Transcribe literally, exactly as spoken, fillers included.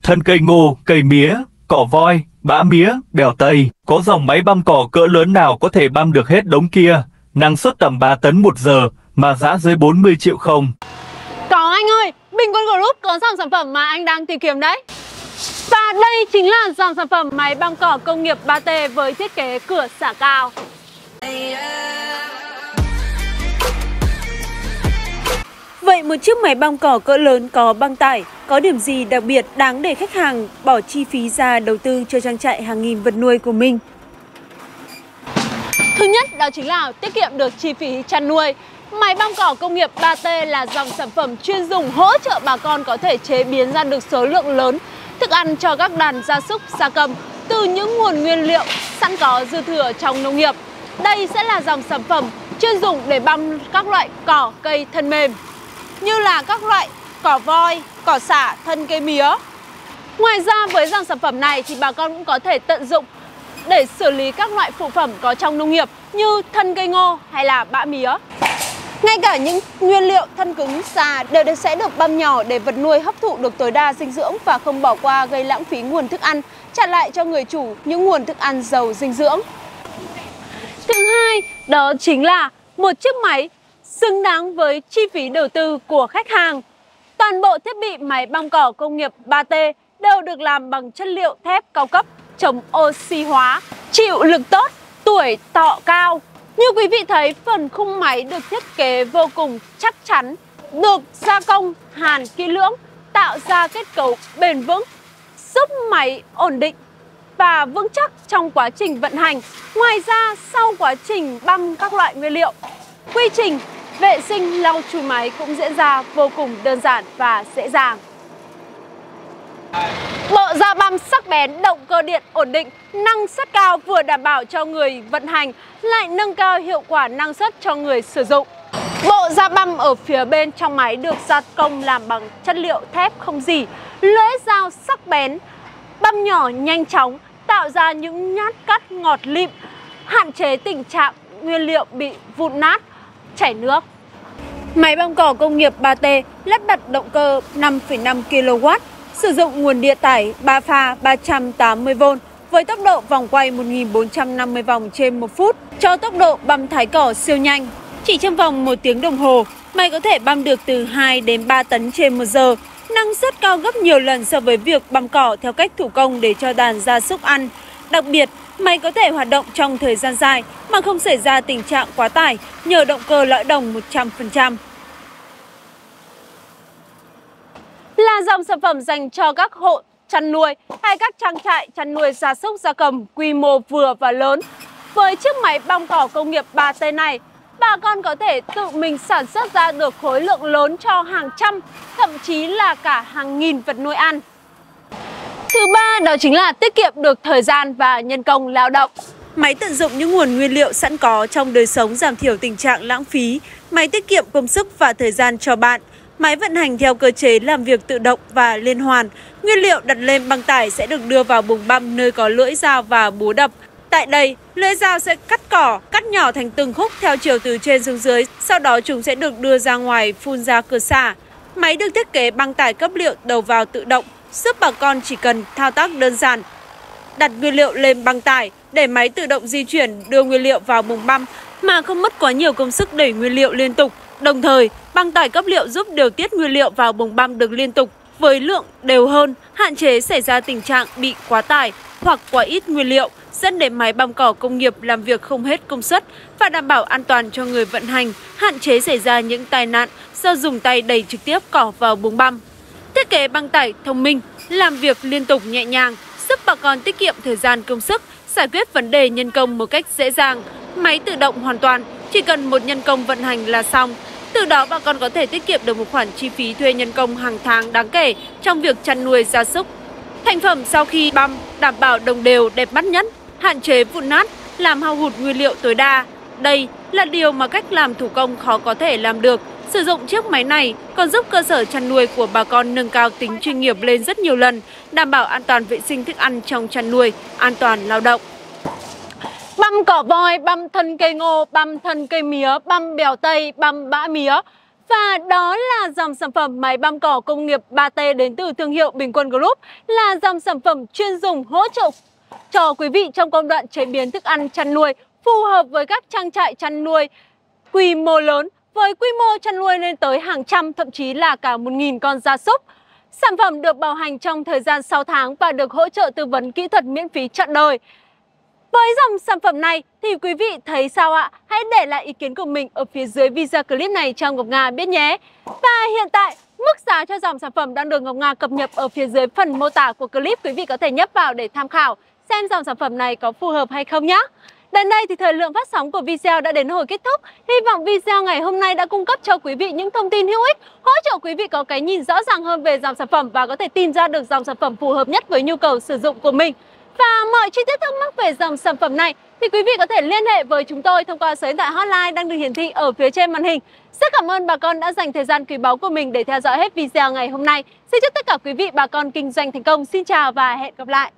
thân cây ngô, cây mía, cỏ voi, bã mía, bèo tây. Có dòng máy băm cỏ cỡ lớn nào có thể băm được hết đống kia, năng suất tầm ba tấn một giờ mà giá dưới bốn mươi triệu không? Có anh ơi, Bình Quân Group có dòng sản phẩm mà anh đang tìm kiếm đấy. Và đây chính là dòng sản phẩm máy băm cỏ công nghiệp ba T với thiết kế cửa xả cao. Vậy một chiếc máy băm cỏ cỡ lớn có băng tải có điểm gì đặc biệt đáng để khách hàng bỏ chi phí ra đầu tư cho trang trại hàng nghìn vật nuôi của mình? Thứ nhất đó chính là tiết kiệm được chi phí chăn nuôi. Máy băm cỏ công nghiệp ba T là dòng sản phẩm chuyên dùng hỗ trợ bà con có thể chế biến ra được số lượng lớn thức ăn cho các đàn gia súc, gia cầm từ những nguồn nguyên liệu sẵn có dư thừa trong nông nghiệp. Đây sẽ là dòng sản phẩm chuyên dùng để băm các loại cỏ cây thân mềm như là các loại cỏ voi, cỏ xả, thân cây mía. Ngoài ra với dòng sản phẩm này thì bà con cũng có thể tận dụng để xử lý các loại phụ phẩm có trong nông nghiệp như thân cây ngô hay là bã mía. Ngay cả những nguyên liệu thân cứng già đều sẽ được băm nhỏ để vật nuôi hấp thụ được tối đa dinh dưỡng và không bỏ qua gây lãng phí nguồn thức ăn, trả lại cho người chủ những nguồn thức ăn giàu dinh dưỡng. Thứ hai, đó chính là một chiếc máy xứng đáng với chi phí đầu tư của khách hàng. Toàn bộ thiết bị máy băm cỏ công nghiệp ba T đều được làm bằng chất liệu thép cao cấp, chống oxy hóa, chịu lực tốt, tuổi thọ cao. Như quý vị thấy, phần khung máy được thiết kế vô cùng chắc chắn, được gia công hàn kỹ lưỡng, tạo ra kết cấu bền vững, giúp máy ổn định và vững chắc trong quá trình vận hành. Ngoài ra, sau quá trình băm các loại nguyên liệu, quy trình vệ sinh lau chùi máy cũng diễn ra vô cùng đơn giản và dễ dàng. Bộ da băm sắc bén, động cơ điện ổn định, năng suất cao vừa đảm bảo cho người vận hành, lại nâng cao hiệu quả năng suất cho người sử dụng. Bộ da băm ở phía bên trong máy được gia công làm bằng chất liệu thép không rỉ, lưỡi dao sắc bén, băm nhỏ nhanh chóng, tạo ra những nhát cắt ngọt lịm, hạn chế tình trạng nguyên liệu bị vụn nát, chảy nước. Máy băm cỏ công nghiệp ba T lắp đặt động cơ năm phẩy năm ki lô oát, sử dụng nguồn điện tải ba pha ba trăm tám mươi vôn với tốc độ vòng quay một nghìn bốn trăm năm mươi vòng trên một phút, cho tốc độ băm thái cỏ siêu nhanh. Chỉ trong vòng một tiếng đồng hồ, máy có thể băm được từ hai đến ba tấn trên một giờ, năng suất cao gấp nhiều lần so với việc băm cỏ theo cách thủ công để cho đàn gia súc ăn. Đặc biệt, máy có thể hoạt động trong thời gian dài mà không xảy ra tình trạng quá tải nhờ động cơ lõi đồng một trăm phần trăm. Là dòng sản phẩm dành cho các hộ chăn nuôi hay các trang trại chăn nuôi gia súc gia cầm quy mô vừa và lớn. Với chiếc máy băm cỏ công nghiệp ba T này, bà con có thể tự mình sản xuất ra được khối lượng lớn cho hàng trăm, thậm chí là cả hàng nghìn vật nuôi ăn. Thứ ba, đó chính là tiết kiệm được thời gian và nhân công lao động. Máy tận dụng những nguồn nguyên liệu sẵn có trong đời sống, giảm thiểu tình trạng lãng phí. Máy tiết kiệm công sức và thời gian cho bạn. Máy vận hành theo cơ chế làm việc tự động và liên hoàn. Nguyên liệu đặt lên băng tải sẽ được đưa vào buồng băm nơi có lưỡi dao và búa đập. Tại đây, lưỡi dao sẽ cắt cỏ, cắt nhỏ thành từng khúc theo chiều từ trên xuống dưới. Sau đó chúng sẽ được đưa ra ngoài phun ra cửa xả. Máy được thiết kế băng tải cấp liệu đầu vào tự động, giúp bà con chỉ cần thao tác đơn giản. Đặt nguyên liệu lên băng tải để máy tự động di chuyển đưa nguyên liệu vào buồng băm mà không mất quá nhiều công sức đẩy nguyên liệu liên tục. Đồng thời, băng tải cấp liệu giúp điều tiết nguyên liệu vào buồng băm được liên tục với lượng đều hơn, hạn chế xảy ra tình trạng bị quá tải hoặc quá ít nguyên liệu, dẫn đến máy băm cỏ công nghiệp làm việc không hết công suất và đảm bảo an toàn cho người vận hành, hạn chế xảy ra những tai nạn do dùng tay đẩy trực tiếp cỏ vào buồng băm. Thiết kế băng tải thông minh, làm việc liên tục nhẹ nhàng, giúp bà con tiết kiệm thời gian công sức, giải quyết vấn đề nhân công một cách dễ dàng. Máy tự động hoàn toàn, chỉ cần một nhân công vận hành là xong. Từ đó bà con có thể tiết kiệm được một khoản chi phí thuê nhân công hàng tháng đáng kể trong việc chăn nuôi gia súc. Thành phẩm sau khi băm đảm bảo đồng đều, đẹp mắt nhất, hạn chế vụn nát, làm hao hụt nguyên liệu tối đa. Đây là điều mà cách làm thủ công khó có thể làm được. Sử dụng chiếc máy này còn giúp cơ sở chăn nuôi của bà con nâng cao tính chuyên nghiệp lên rất nhiều lần, đảm bảo an toàn vệ sinh thức ăn trong chăn nuôi, an toàn lao động. Băm cỏ voi, băm thân cây ngô, băm thân cây mía, băm bèo tây, băm bã mía. Và đó là dòng sản phẩm máy băm cỏ công nghiệp ba T đến từ thương hiệu Bình Quân Group, là dòng sản phẩm chuyên dùng hỗ trợ cho quý vị trong công đoạn chế biến thức ăn chăn nuôi, phù hợp với các trang trại chăn nuôi quy mô lớn, với quy mô chăn nuôi lên tới hàng trăm, thậm chí là cả một nghìn con gia súc. Sản phẩm được bảo hành trong thời gian sáu tháng và được hỗ trợ tư vấn kỹ thuật miễn phí trọn đời. Với dòng sản phẩm này thì quý vị thấy sao ạ? Hãy để lại ý kiến của mình ở phía dưới video clip này cho Ngọc Nga biết nhé. Và hiện tại, mức giá cho dòng sản phẩm đang được Ngọc Nga cập nhật ở phía dưới phần mô tả của clip. Quý vị có thể nhấp vào để tham khảo xem dòng sản phẩm này có phù hợp hay không nhé. Đến đây thì thời lượng phát sóng của video đã đến hồi kết thúc. Hy vọng video ngày hôm nay đã cung cấp cho quý vị những thông tin hữu ích, hỗ trợ quý vị có cái nhìn rõ ràng hơn về dòng sản phẩm và có thể tìm ra được dòng sản phẩm phù hợp nhất với nhu cầu sử dụng của mình. Và mọi chi tiết thắc mắc về dòng sản phẩm này thì quý vị có thể liên hệ với chúng tôi thông qua số điện thoại hotline đang được hiển thị ở phía trên màn hình. Rất cảm ơn bà con đã dành thời gian quý báu của mình để theo dõi hết video ngày hôm nay. Xin chúc tất cả quý vị bà con kinh doanh thành công. Xin chào và hẹn gặp lại.